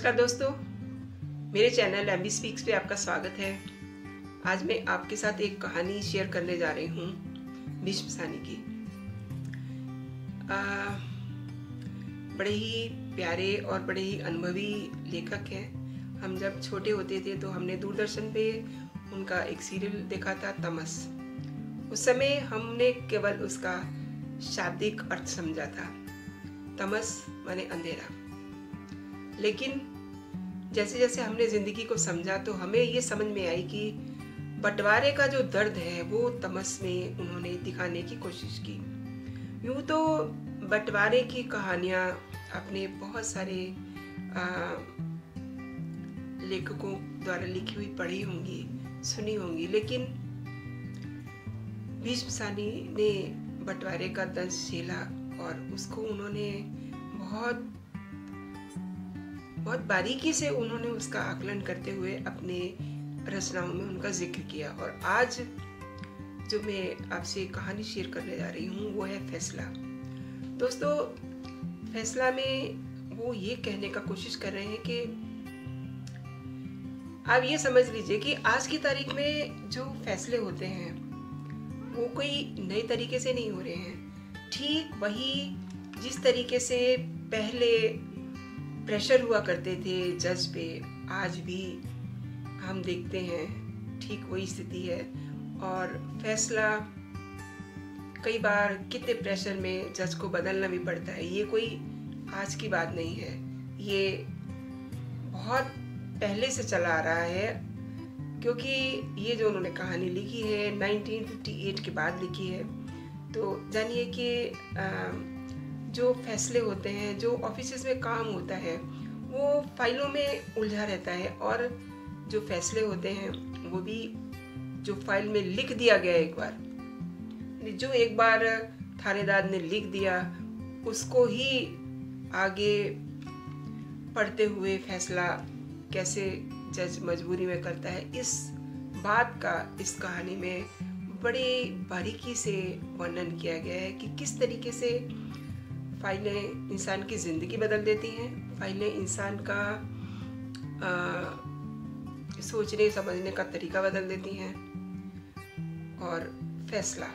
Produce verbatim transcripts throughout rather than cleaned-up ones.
नमस्कार दोस्तों, मेरे चैनल एम बी स्पीक्स पे आपका स्वागत है। आज मैं आपके साथ एक कहानी शेयर करने जा रही हूँ भीष्म सानी की। आ, बड़े ही प्यारे और बड़े ही अनुभवी लेखक हैं। हम जब छोटे होते थे तो हमने दूरदर्शन पे उनका एक सीरियल देखा था, तमस। उस समय हमने केवल उसका शाब्दिक अर्थ समझा था, तमस माने अंधेरा। लेकिन जैसे जैसे हमने जिंदगी को समझा तो हमें ये समझ में आई कि बंटवारे का जो दर्द है वो तमस में उन्होंने दिखाने की कोशिश की। यूं तो बंटवारे की कहानियां आपने बहुत सारे लेखकों द्वारा लिखी हुई पढ़ी होंगी, सुनी होंगी, लेकिन भीष्म सानी ने बंटवारे का दंश झेला और उसको उन्होंने बहुत बहुत बारीकी से उन्होंने उसका आकलन करते हुए अपने रचनाओं में उनका जिक्र किया। और आज जो मैं आपसे कहानी शेयर करने जा रही हूँ वो है फैसला। दोस्तों, फैसला में वो ये कहने का कोशिश कर रहे हैं कि आप ये समझ लीजिए कि आज की तारीख में जो फैसले होते हैं वो कोई नए तरीके से नहीं हो रहे हैं। ठीक वही जिस तरीके से पहले प्रेशर हुआ करते थे जज पे, आज भी हम देखते हैं ठीक वही स्थिति है। और फैसला कई बार कितने प्रेशर में जज को बदलना भी पड़ता है। ये कोई आज की बात नहीं है, ये बहुत पहले से चला आ रहा है, क्योंकि ये जो उन्होंने कहानी लिखी है नाइनटीन फिफ्टी एट के बाद लिखी है। तो जानिए कि जो फैसले होते हैं, जो ऑफिसेस में काम होता है, वो फाइलों में उलझा रहता है। और जो फैसले होते हैं वो भी जो फाइल में लिख दिया गया एक बार, जो एक बार थानेदार ने लिख दिया, उसको ही आगे पढ़ते हुए फैसला कैसे जज मजबूरी में करता है, इस बात का इस कहानी में बड़ी बारीकी से वर्णन किया गया है कि किस तरीके से फाइलें इंसान की ज़िंदगी बदल देती हैं। फाइलें इंसान का आ, सोचने समझने का तरीका बदल देती हैं। और फैसला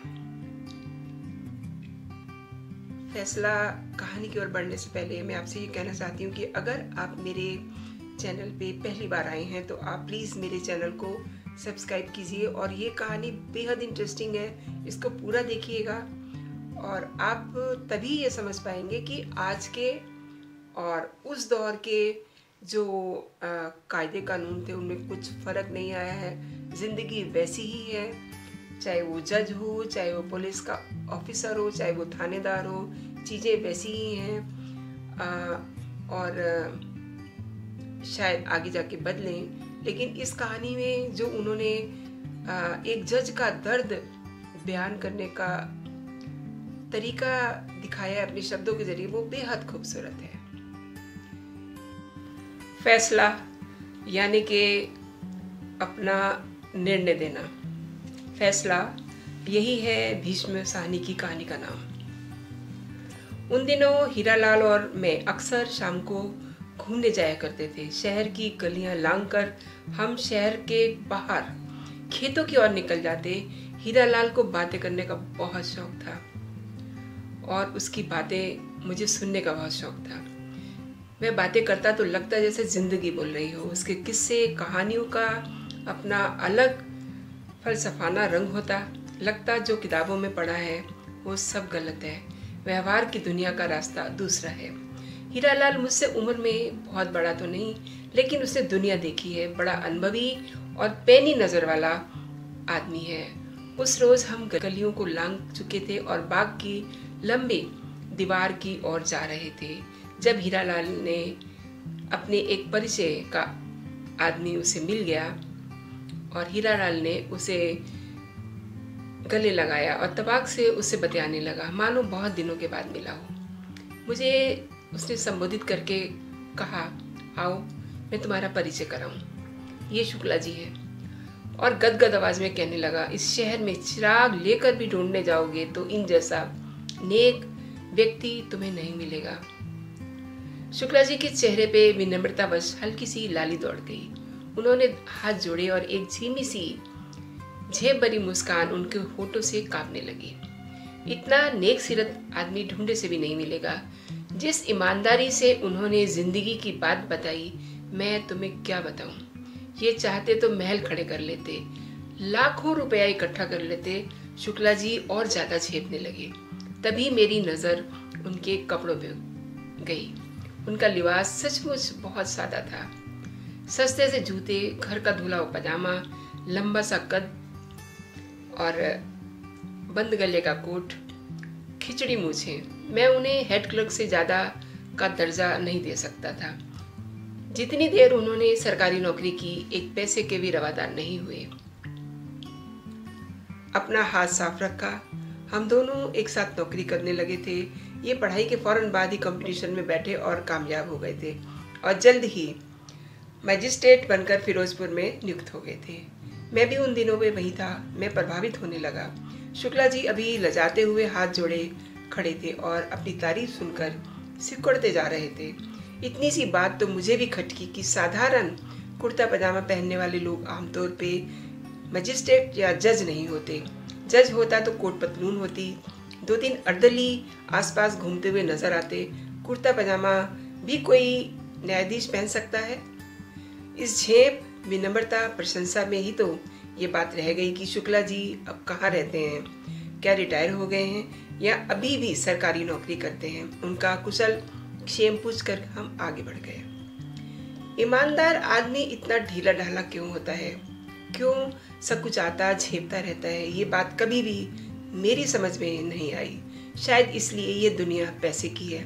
फैसला कहानी की ओर बढ़ने से पहले मैं आपसे ये कहना चाहती हूँ कि अगर आप मेरे चैनल पे पहली बार आए हैं तो आप प्लीज़ मेरे चैनल को सब्सक्राइब कीजिए। और ये कहानी बेहद इंटरेस्टिंग है, इसको पूरा देखिएगा और आप तभी ये समझ पाएंगे कि आज के और उस दौर के जो कायदे कानून थे उनमें कुछ फ़र्क नहीं आया है। ज़िंदगी वैसी ही है, चाहे वो जज हो, चाहे वो पुलिस का ऑफिसर हो, चाहे वो थानेदार हो, चीज़ें वैसी ही हैं। आ, और आ, शायद आगे जाके बदलें। लेकिन इस कहानी में जो उन्होंने आ, एक जज का दर्द बयान करने का तरीका दिखाया है अपने शब्दों के जरिए, वो बेहद खूबसूरत है। फैसला यानी कि अपना निर्णय देना। फैसला यही है भीष्म सानी की कहानी का नाम। उन दिनों हीरालाल और मैं अक्सर शाम को घूमने जाया करते थे। शहर की गलियां लांघकर हम शहर के बाहर खेतों की ओर निकल जाते। हीरालाल को बातें करने का बहुत शौक था और उसकी बातें मुझे सुनने का बहुत शौक था। मैं बातें करता तो लगता जैसे जिंदगी बोल रही हो। उसके किस्से कहानियों का अपना अलग फलसफाना रंग होता। लगता जो किताबों में पढ़ा है वो सब गलत है, व्यवहार की दुनिया का रास्ता दूसरा है। हीरालाल मुझसे उम्र में बहुत बड़ा तो नहीं, लेकिन उसने दुनिया देखी है, बड़ा अनुभवी और पैनी नज़र वाला आदमी है। उस रोज़ हम गलियों को लांघ चुके थे और बाग की लंबी दीवार की ओर जा रहे थे जब हीरालाल ने अपने एक परिचय का आदमी उसे मिल गया और हीरालाल ने उसे गले लगाया और तबाक से उससे बतियाने लगा, मानो बहुत दिनों के बाद मिला हो। मुझे उसने संबोधित करके कहा, आओ मैं तुम्हारा परिचय कराऊं, ये शुक्ला जी है। और गदगद आवाज में कहने लगा, इस शहर में चिराग लेकर भी ढूंढने जाओगे तो इन जैसा नेक व्यक्ति तुम्हें नहीं मिलेगा। शुक्ला जी के चेहरे पे विनम्रतावश हल्की सी लाली दौड़ गई। उन्होंने हाथ जोड़े और एक धीमी सी झेप भरी मुस्कान उनके होठों से कांपने लगी। इतना नेक सीरत आदमी ढूंढे से भी नहीं मिलेगा। जिस ईमानदारी से उन्होंने जिंदगी की बात बताई, मैं तुम्हें क्या बताऊं। ये चाहते तो महल खड़े कर लेते, लाखों रुपया इकट्ठा कर लेते। शुक्ला जी और ज्यादा झेपने लगे। तभी मेरी नजर उनके कपड़ों पे गई। उनका लिबास सचमुच बहुत सादा था। सस्ते से जूते, घर का धुला हुआ पजामा, लंबा सा कद और बंद गले का कोट, खिचड़ी मूछें। मैं उन्हें हेड क्लर्क से ज्यादा का दर्जा नहीं दे सकता था। जितनी देर उन्होंने सरकारी नौकरी की, एक पैसे के भी रवादार नहीं हुए। अपना हाथ साफ रखा। हम दोनों एक साथ नौकरी करने लगे थे। ये पढ़ाई के फौरन बाद ही कंपटीशन में बैठे और कामयाब हो गए थे और जल्द ही मजिस्ट्रेट बनकर फिरोजपुर में नियुक्त हो गए थे। मैं भी उन दिनों में वही था। मैं प्रभावित होने लगा। शुक्ला जी अभी लजाते हुए हाथ जोड़े खड़े थे और अपनी तारीफ सुनकर सिकुड़ते जा रहे थे। इतनी सी बात तो मुझे भी खटकी कि साधारण कुर्ता पजामा पहनने वाले लोग आमतौर पे मजिस्ट्रेट या जज नहीं होते। जज होता तो कोट पतलून होती। दो तीन अर्दली आसपास घूमते हुए नजर आते। कुर्ता पजामा भी कोई न्यायाधीश पहन सकता है। इस झेप, विनम्रता, प्रशंसा में ही तो ये बात रह गई कि शुक्ला जी अब कहाँ रहते हैं, क्या रिटायर हो गए हैं या अभी भी सरकारी नौकरी करते हैं। उनका कुशल क्षेम पूछ कर हम आगे बढ़ गए। ईमानदार आदमी इतना ढीला ढाला क्यों होता है, क्यों सब कुछ आता झेपता रहता है, ये बात कभी भी मेरी समझ में नहीं आई। शायद इसलिए ये दुनिया पैसे की है।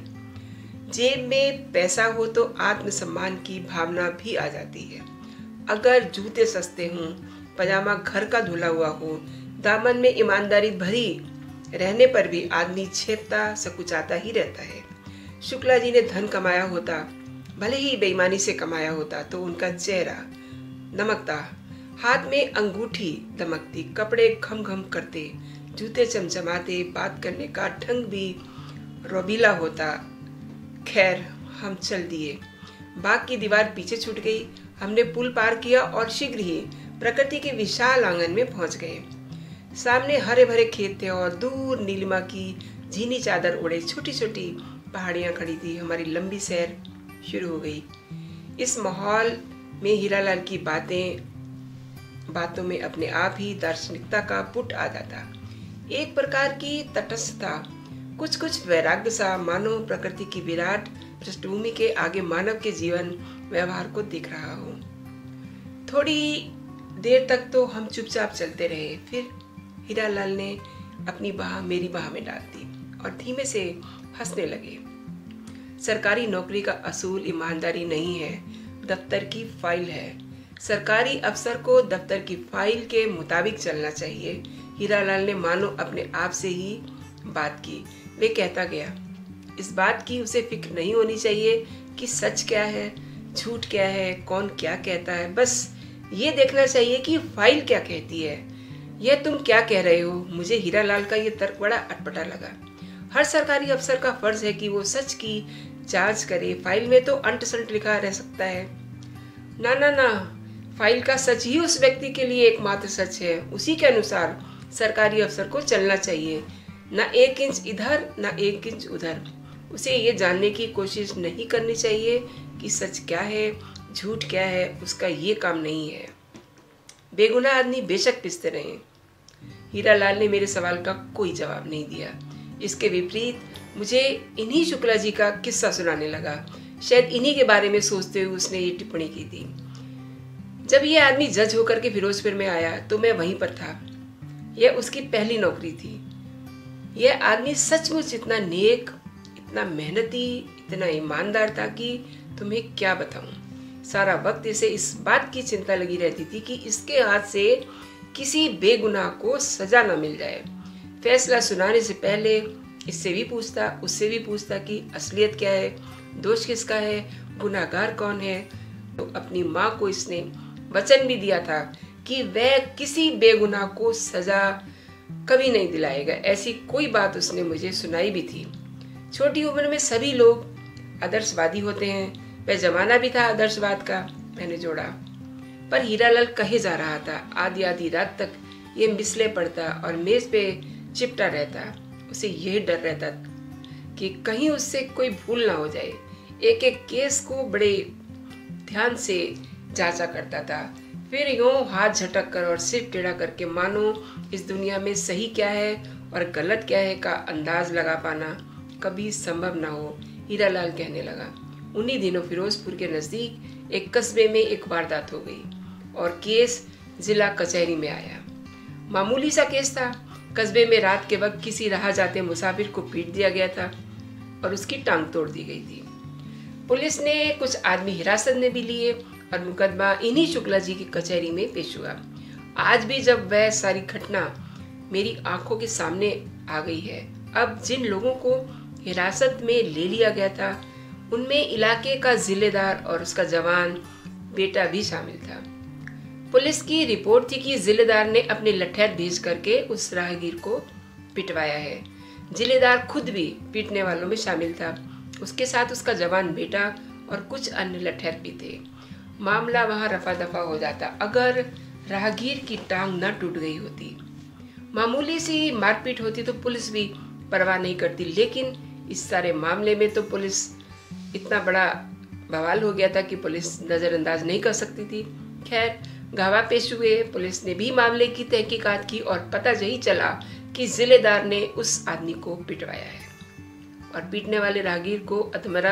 जेब में पैसा हो तो आत्मसम्मान की भावना भी आ जाती है। अगर जूते सस्ते हों, पजामा घर का धुला हुआ हो, दामन में ईमानदारी भरी रहने पर भी आदमी झेपता सकुचाता ही रहता है। शुक्ला जी ने धन कमाया होता, भले ही बेईमानी से कमाया होता, तो उनका चेहरा दमकता, हाथ में अंगूठी दमकती, कपड़े घम घम करते, जूते चमचमाते, बात करने का ढंग भी रोबीला होता। खैर, हम चल दिए। बाग की दीवार पीछे छूट गई। हमने पुल पार किया और शीघ्र ही प्रकृति के विशाल आंगन में पहुंच गए। सामने हरे भरे खेत थे और दूर नीलिमा की झीनी चादर ओढ़े छोटी छोटी पहाड़ियां खड़ी थी। हमारी लंबी सैर शुरू हो गई। इस माहौल में हीरालाल की बातें बातों में अपने आप ही दार्शनिकता का पुट आ जाता। एक प्रकार की तटस्थता, कुछ कुछ वैराग्य सा, मानो प्रकृति की विराट पृष्ठभूमि के आगे मानव के जीवन व्यवहार को दिख रहा हो। थोड़ी देर तक तो हम चुपचाप चलते रहे। फिर हीरालाल ने अपनी बाह मेरी बाह में डाल दी और धीमे से हंसने लगे। सरकारी नौकरी का असूल ईमानदारी नहीं है, दफ्तर की फाइल है। सरकारी अफसर को दफ्तर की फाइल के मुताबिक चलना चाहिए। हीरालाल ने मानो अपने आप से ही बात की। वे कहता गया, इस बात की उसे फिक्र नहीं होनी चाहिए कि सच क्या है, झूठ क्या है, कौन क्या कहता है। बस ये देखना चाहिए कि फाइल क्या कहती है। यह तुम क्या कह रहे हो? मुझे हीरालाल का यह तर्क बड़ा अटपटा लगा। हर सरकारी अफसर का फर्ज है कि वो सच की जांच करे। फाइल में तो अंट संट लिखा रह सकता है। ना ना ना, फाइल का सच ही उस व्यक्ति के लिए एकमात्र सच है। उसी के अनुसार सरकारी अफसर को चलना चाहिए। ना एक इंच इधर ना एक इंच उधर। उसे ये जानने की कोशिश नहीं करनी चाहिए कि सच क्या है, झूठ क्या है। उसका ये काम नहीं है। बेगुनाह आदमी बेशक पिसते रहे। हीरालाल ने मेरे सवाल का कोई जवाब नहीं दिया। इसके विपरीत मुझे इन्हीं शुक्ला जी का किस्सा सुनाने लगा। शायद इन्हीं के बारे में सोचते हुए उसने ये टिप्पणी की थी। जब ये आदमी जज होकर के फिरोजपुर में आया तो मैं वहीं पर था। यह उसकी पहली नौकरी थी। यह आदमी सचमुच इतना नेक, इतना मेहनती, इतना ईमानदार था कि तुम्हें क्या बताऊं। सारा वक्त इसे इस बात की चिंता लगी रहती थी कि इसके हाथ से किसी बेगुनाह को सजा न मिल जाए। फैसला सुनाने से पहले इससे भी पूछता, उससे भी पूछता कि असलियत क्या है, दोष किसका है, गुनाहगार कौन है। तो अपनी माँ को इसने वचन भी दिया था कि वह किसी बेगुनाह को सजा कभी नहीं दिलाएगा। ऐसी कोई बात उसने मुझे सुनाई भी थी। छोटी उम्र में सभी लोग आदर्शवादी होते हैं, वह जमाना भी था आदर्शवाद का, मैंने जोड़ा। पर हीरालाल कहे जा रहा था। आधी आधी रात तक ये मिसले पढ़ता और मेज पे चिपटा रहता। उसे यही डर रहता कि कहीं उससे कोई भूल ना हो जाए। एक एक केस को बड़े ध्यान से जांचा करता था, फिर यूं हाथ झटक कर और सिर टेढ़ा करके मानो इस दुनिया में सही क्या है और गलत क्या है का अंदाज लगा पाना कभी संभव ना हो। हीरालाल कहने लगा। उन्हीं दिनों फिरोजपुर के नज़दीक एक कस्बे में एक वारदात हो गई और केस जिला कचहरी में आया। मामूली सा केस था। कस्बे में रात के वक्त किसी राह जाते मुसाफिर को पीट दिया गया था और उसकी टांग तोड़ दी गई थी। पुलिस ने कुछ आदमी हिरासत में भी लिए और मुकदमा इन्हीं शुक्ला जी की कचहरी में पेश हुआ। आज भी जब वह सारी घटना मेरी आंखों के सामने आ गई है। अब जिन लोगों को हिरासत में ले लिया गया था उनमें इलाके का जिलेदार और उसका जवान बेटा भी शामिल था। पुलिस की रिपोर्ट थी कि जिलेदार ने अपने लठैत भेज करके उस राहगीर को पिटवाया है। जिलेदार खुद भी पीटने वालों में शामिल था। उसके साथ उसका जवान बेटा और कुछ अन्य लठैत भी थे। मामला वहां रफा दफा हो जाता अगर राहगीर की टांग न टूट गई होती। मामूली सी मारपीट होती तो पुलिस भी परवाह नहीं करती, लेकिन इस सारे मामले में तो पुलिस इतना बड़ा बवाल हो गया था कि पुलिस नज़रअंदाज नहीं कर सकती थी। खैर, गवाह पेश हुए। पुलिस ने भी मामले की तहकीकात की और पता यही चला कि जिलेदार ने उस आदमी को पिटवाया है और पीटने वाले राहगीर को अधमरा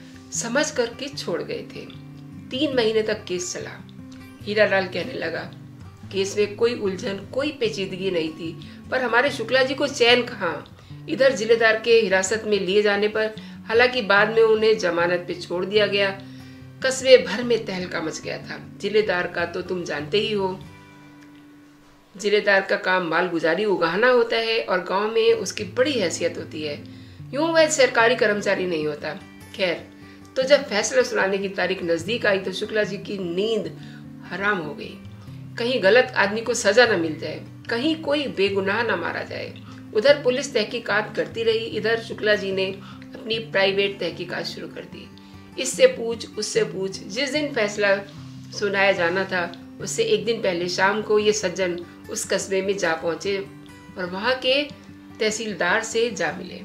समझ करके छोड़ गए थे। तीन महीने तक केस चला। हीरालाल कहने लगा, केस में कोई उलझन, कोई पेचीदगी नहीं थी, पर हमारे शुक्ला जी को चैन कहाँ। इधर जिलेदार के हिरासत में लिए जाने पर, हालांकि बाद में उन्हें जमानत पे छोड़ दिया गया, कस्बे भर में तहलका मच गया था। जिलेदार का तो तुम जानते ही हो, जिलेदार का काम मालगुजारी उगाना होता है और गांव में उसकी बड़ी हैसियत होती है। यूं वह सरकारी कर्मचारी नहीं होता। खैर, तो जब फैसला सुनाने की तारीख नजदीक आई तो शुक्ला जी की नींद हराम हो गई। कहीं गलत आदमी को सजा न मिल जाए, कहीं कोई बेगुनाह न मारा जाए। उधर पुलिस तहकीकात करती रही, इधर शुक्ला जी ने अपनी प्राइवेट तहकीकात शुरू कर दी। इससे पूछ, उससे पूछ। जिस दिन फैसला सुनाया जाना था उससे एक दिन पहले शाम को ये सज्जन उस कस्बे में जा पहुंचे और वहां के तहसीलदार से जा मिले।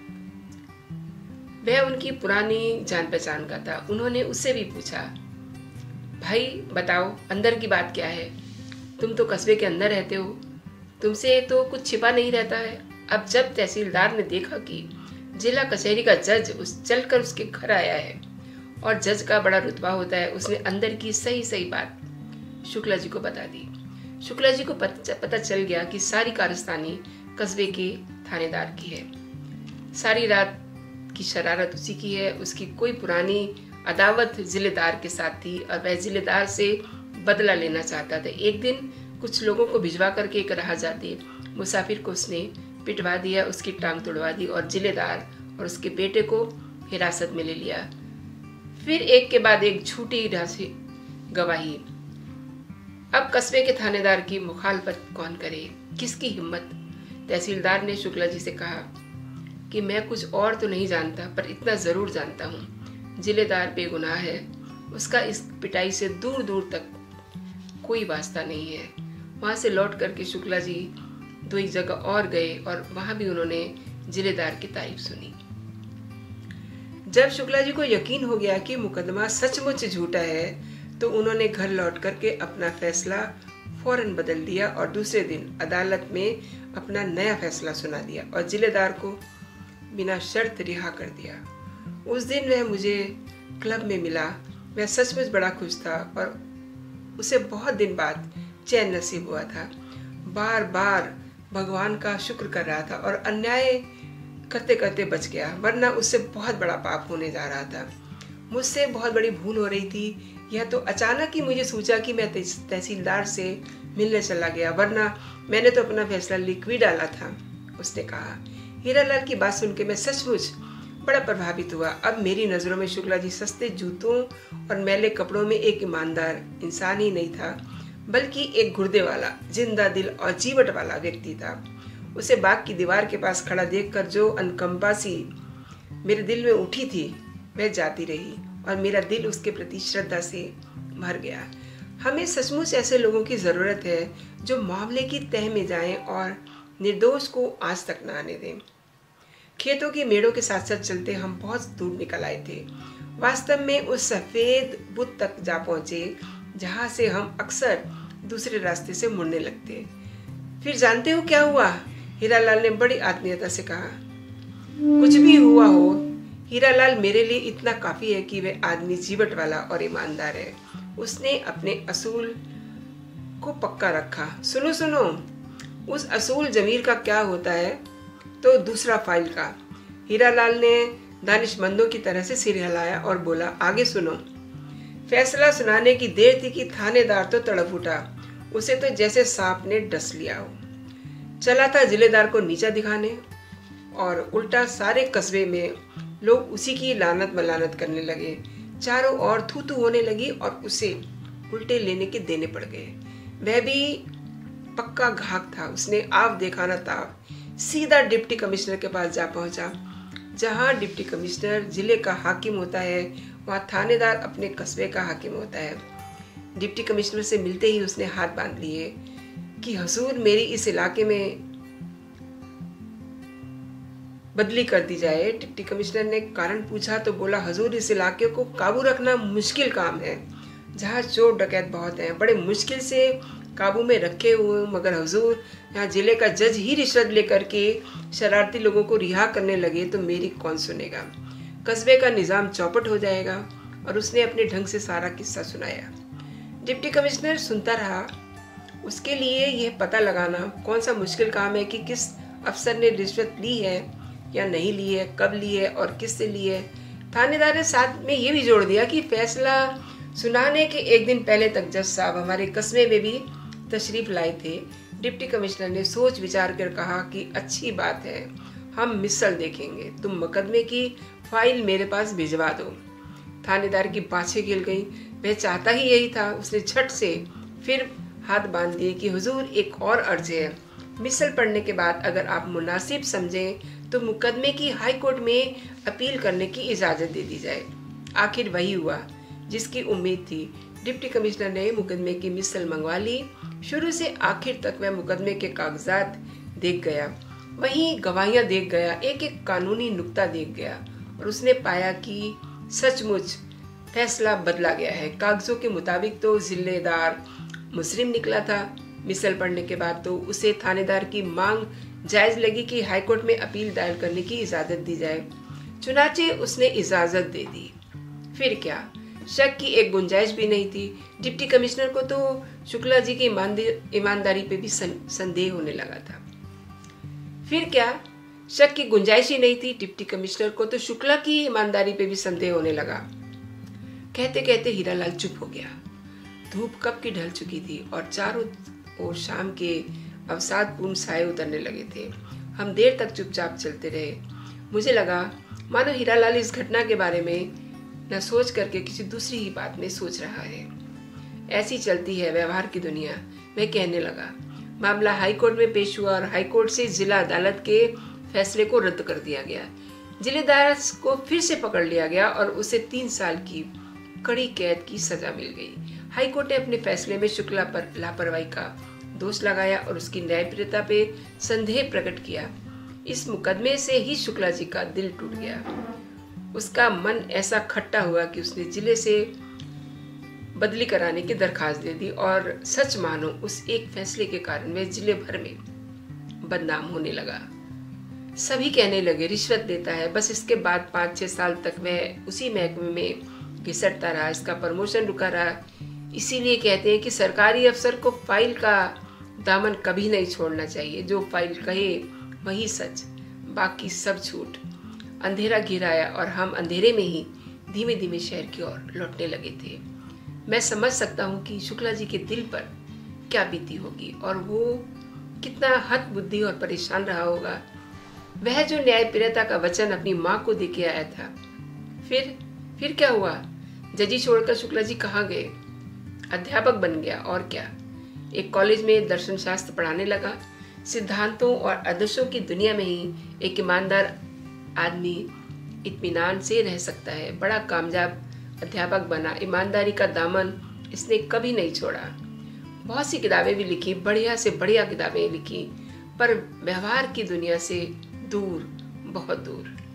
वह उनकी पुरानी जान पहचान का था। उन्होंने उससे भी पूछा, भाई बताओ, अंदर की बात क्या है? तुम तो कस्बे के अंदर रहते हो, तुमसे तो कुछ छिपा नहीं रहता है। अब जब तहसीलदार ने देखा कि जिला कचहरी का जज उस चलकर उसके घर आया है और जज का बड़ा रुतबा होता है, उसने अंदर की सही सही बात शुक्ला जी को बता दी। शुक्ला जी को पता चल गया कि सारी कारस्तानी कस्बे के थानेदार की है। सारी रात की शरारत उसी की है। उसकी कोई पुरानी अदावत जिलेदार के साथ थी और वह जिलेदार से बदला लेना चाहता था। एक दिन कुछ लोगों को भिजवा करके एक राह जाते मुसाफिर को उसने पिटवा दिया, उसकी टांग तोड़वा दी और जिलेदार और उसके बेटे को हिरासत में ले लिया। फिर एक के बाद एक झूठी गवाही। अब कस्बे के थानेदार की मुखालफत कौन करे, किसकी हिम्मत? तहसीलदार ने शुक्ला जी से कहा कि मैं कुछ और तो नहीं जानता, पर इतना जरूर जानता हूँ, जिलेदार बेगुनाह है। उसका इस पिटाई से दूर दूर तक कोई वास्ता नहीं है। वहां से लौट करके शुक्ला जी दो एक जगह और गए और वहां भी उन्होंने जिलेदार की तारीफ सुनी। जब शुक्ला जी को यकीन हो गया कि मुकदमा सचमुच झूठा है तो उन्होंने घर लौट करके अपना फैसला फौरन बदल दिया और दूसरे दिन अदालत में अपना नया फैसला सुना दिया और जिलेदार को बिना शर्त रिहा कर दिया। उस दिन वह मुझे क्लब में मिला। वह सचमुच बड़ा खुश था और उसे बहुत दिन बाद चैन नसीब हुआ था। बार बार भगवान का शुक्र कर रहा था और अन्याय करते करते बच गया, वरना उससे बहुत बड़ा पाप होने जा रहा था। मुझसे बहुत बड़ी भूल हो रही थी। यह तो अचानक ही मुझे सूझा कि मैं तहसीलदार से मिलने चला गया, वरना मैंने तो अपना फैसला लिख भी डाला था, उसने कहा। हीरालाल की बात सुन के मैं सचमुच बड़ा प्रभावित हुआ। अब मेरी नज़रों में शुक्ला जी सस्ते जूतों और मैले कपड़ों में एक ईमानदार इंसान ही नहीं था, बल्कि एक गुर्दे वाला, जिंदा दिल और जीवट वाला व्यक्ति था। उसे बाग की दीवार के पास खड़ा देखकर जो अनुकंपा सी मेरे दिल में उठी थी, वह जाती रही और मेरा दिल उसके प्रति श्रद्धा से भर गया। हमें सचमुच ऐसे लोगों की ज़रूरत है जो मामले की तह में जाएं और निर्दोष को आज तक न आने दें। खेतों की मेड़ों के साथ साथ चलते हम बहुत दूर निकल आए थे। वास्तव में उस सफ़ेद बुत तक जा पहुँचे जहाँ से हम अक्सर दूसरे रास्ते से मुड़ने लगते। फिर जानते हो क्या हुआ? हीरालाल ने बड़ी आत्मीयता से कहा। कुछ भी हुआ हो, हीरालाल मेरे लिए इतना काफ़ी है कि वह आदमी जीवट वाला और ईमानदार है। उसने अपने असूल को पक्का रखा। सुनो सुनो, उस असूल ज़मीर का क्या होता है? तो दूसरा फाइल का। हीरालाल ने दानिशमंदों की तरह से सिर हिलाया और बोला, आगे सुनो। फैसला सुनाने की देर थी कि थानेदार तो तड़प उठा। उसे तो जैसे सांप ने डस लिया हो। चला था जिलेदार को नीचा दिखाने और उल्टा सारे कस्बे में लोग उसी की लानत मलानत करने लगे। चारों ओर थू थू होने लगी और उसे उल्टे लेने के देने पड़ गए। वह भी पक्का घाक था। उसने आव देखा न ताव सीधा डिप्टी कमिश्नर के पास जा पहुंचा। जहां डिप्टी कमिश्नर जिले का हाकिम होता है, वहां थानेदार अपने कस्बे का हाकिम होता है। डिप्टी कमिश्नर से मिलते ही उसने हाथ बांध लिए कि हुजूर, मेरी इस इलाके में बदली कर दी जाए। डिप्टी कमिश्नर ने कारण पूछा तो बोला, हुजूर, इस इलाके को काबू रखना मुश्किल काम है। जहाँ चोर डकैत बहुत हैं, बड़े मुश्किल से काबू में रखे हुए, मगर हुजूर, यहाँ जिले का जज ही रिश्वत लेकर के शरारती लोगों को रिहा करने लगे तो मेरी कौन सुनेगा? कस्बे का निज़ाम चौपट हो जाएगा। और उसने अपने ढंग से सारा किस्सा सुनाया। डिप्टी कमिश्नर सुनता रहा। उसके लिए यह पता लगाना कौन सा मुश्किल काम है कि किस अफसर ने रिश्वत ली है या नहीं ली है, कब ली है और किससे ली है। थानेदार ने साथ में ये भी जोड़ दिया कि फैसला सुनाने के एक दिन पहले तक जज साहब हमारे कस्बे में भी तशरीफ लाए थे। डिप्टी कमिश्नर ने सोच विचार कर कहा कि अच्छी बात है, हम मिसल देखेंगे। तुम मुकदमे की फाइल मेरे पास भिजवा दो। थानेदार की बाछें गिल गई। वह चाहता ही यही था। उसने झट से फिर हाथ बांध दिए कि हुजूर, एक और अर्ज है। मिसल पढ़ने के बाद अगर आप मुनासिब समझें तो मुकदमे की हाई कोर्ट में अपील करने की इजाज़त दे दी जाए। आखिर वही हुआ जिसकी उम्मीद थी। डिप्टी कमिश्नर ने मुकदमे की मिसल मंगवा ली। शुरू से आखिर तक वह मुकदमे के कागजात देख गया, वहीं गवाहियाँ देख गया, एक एक कानूनी नुक्ता देख गया और उसने पाया कि सचमुच फैसला बदला गया है। कागजों के मुताबिक तो जिलेदार मुस्लिम निकला था। मिसल पढ़ने के बाद तो उसे थानेदार की मांग जायज़ लगी कि हाईकोर्ट में अपील दायर करने की इजाज़त दी जाए। चुनाचे उसने इजाज़त दे दी। फिर क्या, शक की एक गुंजाइश भी नहीं थी। डिप्टी कमिश्नर को तो शुक्ला जी की ईमानदारी पे भी संदेह होने लगा था। फिर क्या, शक की गुंजाइश ही नहीं थी। डिप्टी कमिश्नर को तो शुक्ला की ईमानदारी पे भी संदेह होने लगा। कहते कहते हीरालाल चुप हो गया। धूप कब की ढल चुकी थी और चारों ओर शाम के अवसादपूर्ण साए उतरने लगे थे। हम देर तक चुपचाप चलते रहे। मुझे लगा मानो हीरालाल इस घटना के बारे में न सोच करके किसी दूसरी ही बात में सोच रहा है। ऐसी चलती है व्यवहार की दुनिया। मैं कहने लगा। मामला हाईकोर्ट में पेश हुआ और हाईकोर्ट से जिला अदालत के फैसले को रद्द कर दिया गया। जिलेदार को फिर से पकड़ लिया गया और उसे तीन साल की कड़ी कैद की सजा मिल गई। हाईकोर्ट ने अपने फैसले में शुक्ला पर लापरवाही का दोष लगाया और उसकी न्यायप्रियता पे संदेह प्रकट किया। इस मुकदमे से ही शुक्ला जी का दिल टूट गया। उसका मन ऐसा खट्टा हुआ कि उसने जिले से बदली कराने की दरखास्त दे दी और सच मानो उस एक फैसले के कारण वह जिले भर में बदनाम होने लगा। सभी कहने लगे रिश्वत देता है। बस इसके बाद पाँच छः साल तक वह उसी महकमे में घिसटता रहा। इसका प्रमोशन रुका रहा। इसीलिए कहते हैं कि सरकारी अफसर को फाइल का दामन कभी नहीं छोड़ना चाहिए। जो फाइल कहे वही सच, बाकी सब झूठ। अंधेरा घिराया और हम अंधेरे में ही धीमे धीमे शहर की ओर लौटने लगे थे। मैं समझ सकता हूँ कि शुक्ला जी के दिल पर क्या बीती होगी और वो कितना हत बुद्धि और परेशान रहा होगा। वह जो न्यायप्रियता का वचन अपनी माँ को देके आया था। फिर फिर क्या हुआ? जजी छोड़कर शुक्ला जी कहाँ गए? अध्यापक बन गया और क्या। एक कॉलेज में दर्शन शास्त्र पढ़ाने लगा। सिद्धांतों और आदर्शों की दुनिया में ही एक ईमानदार आदमी इत्मीनान से रह सकता है। बड़ा कामयाब अध्यापक बना, ईमानदारी का दामन इसने कभी नहीं छोड़ा। बहुत सी किताबें भी लिखी, बढ़िया से बढ़िया किताबें लिखी, पर व्यवहार की दुनिया से दूर, बहुत दूर।